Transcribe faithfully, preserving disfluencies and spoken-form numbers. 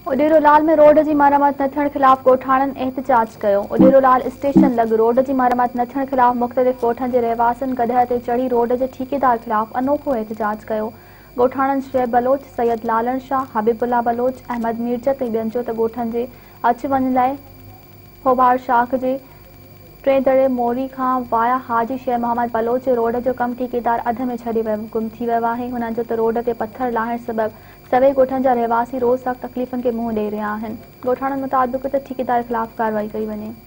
उडेरोलाल में रोड की मरम्मत न थियण खिलाफ ॻोठाणनि एहतजाज कयो। उडेरोलाल स्टेशन लॻ रोड की मरम्मत न थियण खिलाफ मुख़्तलिफ़ ॻोठनि जे रहवासियुनि गधह ते चढ़ी रोड जे ठेकेदार खिलाफ अनोखो एहतजाज कयो। ॻोठाणनि शुएब बलोच, सैयद लालन शाह, हबीबुल्ला बलोच, अहमद मीरजत ऐं ॿियनि चयो त ॻोठनि जे अचु वञ लाइ फोबार शाख जे टे दड़े मोरी खां वाया हाजी शेर मोहम्मद बलोच जे रोड जो कमु ठेकेदार अध में छॾे गुम थी वियो आहे। हुननि चयो त रोड ते पत्थर लाहिण सबबि सभई ॻोठनि जा रहवासी रोज़ सख़्त तकलीफ़ुनि खे मुंहुं ॾेई रहिया आहिनि। ॻोठाणनि मुताबिक़ त ठेकेदार खिलाफ कार्रवाई कई वञे।